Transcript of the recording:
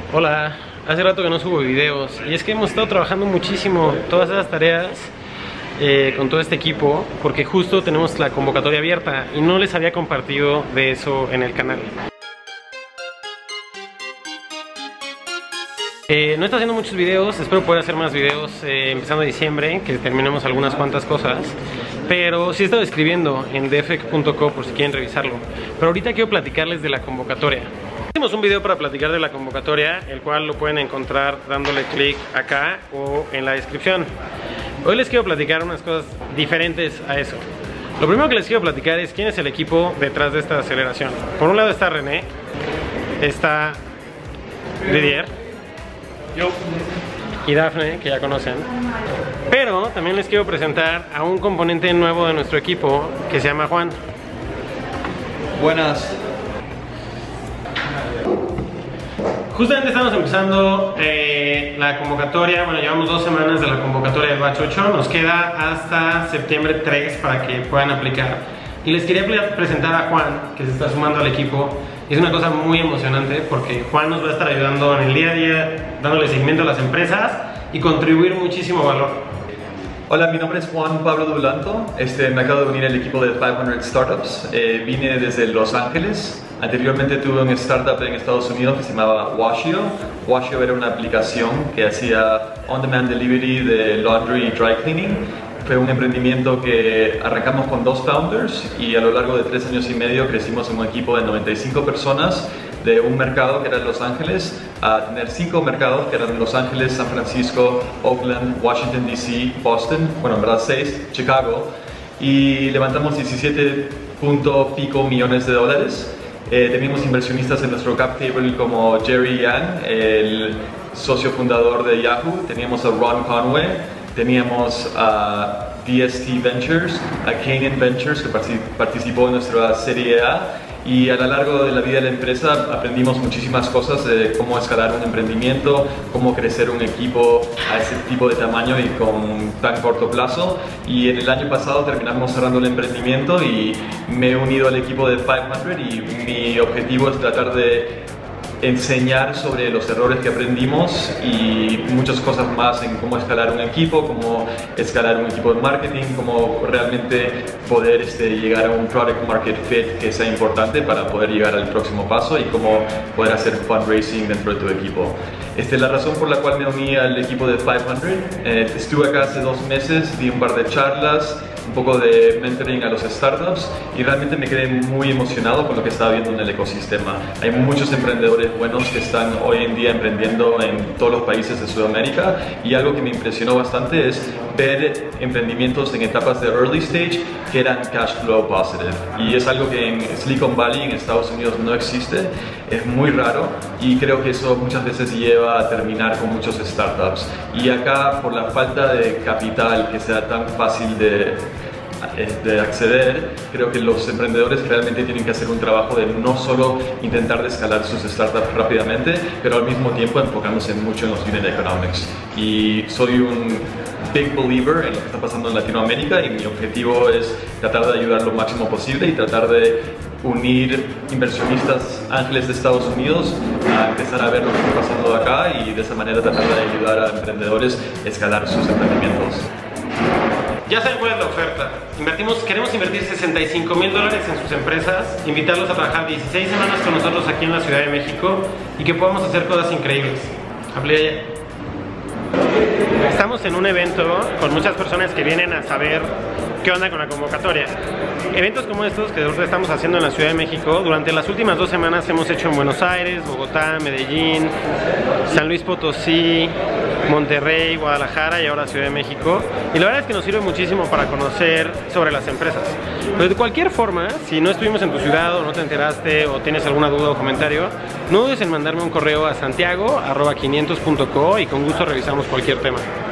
Hola, hace rato que no subo videos y es que hemos estado trabajando muchísimo todas esas tareas con todo este equipo porque justo tenemos la convocatoria abierta y no les había compartido de eso en el canal. No está haciendo muchos videos, espero poder hacer más videos empezando diciembre, que terminemos algunas cuantas cosas. Pero sí he estado escribiendo en dfec.co por si quieren revisarlo. Pero ahorita quiero platicarles de la convocatoria. Hicimos un video para platicar de la convocatoria, el cual lo pueden encontrar dándole clic acá o en la descripción. Hoy les quiero platicar unas cosas diferentes a eso. Lo primero que les quiero platicar es quién es el equipo detrás de esta aceleración. Por un lado está René, está Didier y Dafne, que ya conocen. Pero también les quiero presentar a un componente nuevo de nuestro equipo que se llama Juan. Buenas. Justamente estamos empezando la convocatoria. Bueno, llevamos 2 semanas de la convocatoria del batch 8. Nos queda hasta septiembre 3 para que puedan aplicar. Y les quería presentar a Juan, que se está sumando al equipo. Es una cosa muy emocionante porque Juan nos va a estar ayudando en el día a día, dándole seguimiento a las empresas y contribuir muchísimo valor. Hola, mi nombre es Juan Pablo Dulanto. Me acabo de unir al equipo de 500 Startups. Vine desde Los Ángeles. Anteriormente tuve un startup en Estados Unidos que se llamaba Washio. Washio era una aplicación que hacía on-demand delivery de laundry y dry cleaning. Fue un emprendimiento que arrancamos con 2 founders y a lo largo de 3 años y medio crecimos en un equipo de 95 personas de un mercado que era Los Ángeles a tener 5 mercados que eran Los Ángeles, San Francisco, Oakland, Washington DC, Boston, bueno en verdad 6, Chicago, y levantamos 17 pico millones de dólares. Teníamos inversionistas en nuestro cap table como Jerry Yang, el socio fundador de Yahoo, teníamos a Ron Conway, teníamos a DST Ventures, a Canaan Ventures que participó en nuestra serie A, y a lo largo de la vida de la empresa aprendimos muchísimas cosas de cómo escalar un emprendimiento, cómo crecer un equipo a ese tipo de tamaño y con tan corto plazo. Y en el año pasado terminamos cerrando el emprendimiento y me he unido al equipo de 500 y mi objetivo es tratar de enseñar sobre los errores que aprendimos y muchas cosas más en cómo escalar un equipo, cómo escalar un equipo de marketing, cómo realmente poder llegar a un product market fit que sea importante para poder llegar al próximo paso y cómo poder hacer fundraising dentro de tu equipo. La razón por la cual me uní al equipo de 500, estuve acá hace 2 meses, di un par de charlas, un poco de mentoring a los startups y realmente me quedé muy emocionado con lo que estaba viendo en el ecosistema. Hay muchos emprendedores buenos que están hoy en día emprendiendo en todos los países de Sudamérica y algo que me impresionó bastante es ver emprendimientos en etapas de early stage que eran cash flow positive, y es algo que en Silicon Valley, en Estados Unidos, no existe, es muy raro y creo que eso muchas veces lleva a terminar con muchos startups. Y acá, por la falta de capital que sea tan fácil de acceder, creo que los emprendedores realmente tienen que hacer un trabajo de no solo intentar escalar sus startups rápidamente, pero al mismo tiempo enfocándose mucho en los unit economics. Y soy un big believer en lo que está pasando en Latinoamérica y mi objetivo es tratar de ayudar lo máximo posible y tratar de unir inversionistas ángeles de Estados Unidos a empezar a ver lo que está pasando acá y de esa manera tratar de ayudar a emprendedores a escalar sus emprendimientos. Ya saben cuál es la oferta. Queremos invertir $65,000 en sus empresas, invitarlos a trabajar 16 semanas con nosotros aquí en la Ciudad de México y que podamos hacer cosas increíbles. Aplica ya. Estamos en un evento con muchas personas que vienen a saber qué onda con la convocatoria. Eventos como estos que nosotros estamos haciendo en la Ciudad de México, durante las últimas 2 semanas hemos hecho en Buenos Aires, Bogotá, Medellín, San Luis Potosí, Monterrey, Guadalajara y ahora Ciudad de México. Y la verdad es que nos sirve muchísimo para conocer sobre las empresas. Pero de cualquier forma, si no estuvimos en tu ciudad o no te enteraste o tienes alguna duda o comentario, no dudes en mandarme un correo a santiago@500.co y con gusto revisamos cualquier tema.